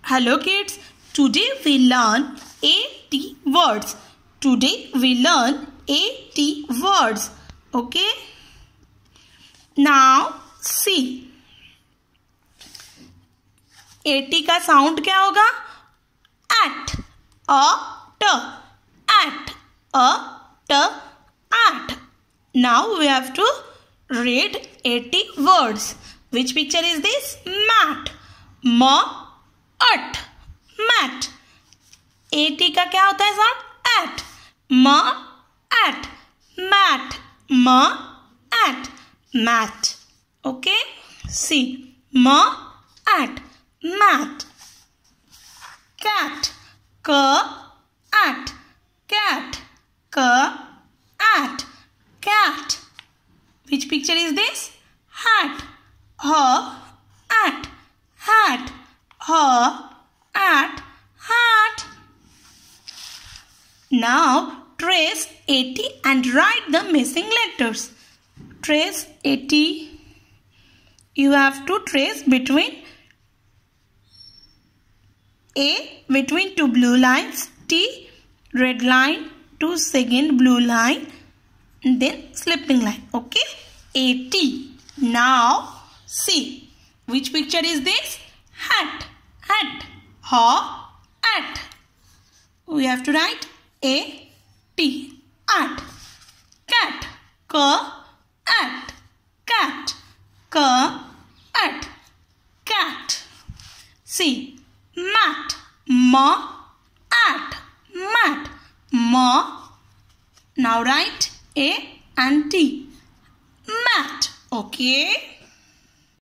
Hello kids, today we learn 80 words. Today we learn 80 words. Okay? Now see. 80 का sound क्या होगा? At, a, t, at, a, t, at. Now we have to read 80 words. Which picture is this? Mat. At. Mat. 80 का क्या होता है sound? At. At. Mat. At. Mat. Okay? See. At. Mat. Cat. At. Cat. At. Cat. Which picture is this? Hat. At. Hat. At. Hat. Now trace 80 and write the missing letters. Trace 80. You have to trace between A, between two blue lines, T, red line, to second blue line, and then slipping line. Okay? 80. Now see. Which picture is this? Hat. At. We have to write A-T. At. Cat. At. Cat. At. Cat. See. Mat. At. Mat. Now write A and T. Mat. Okay.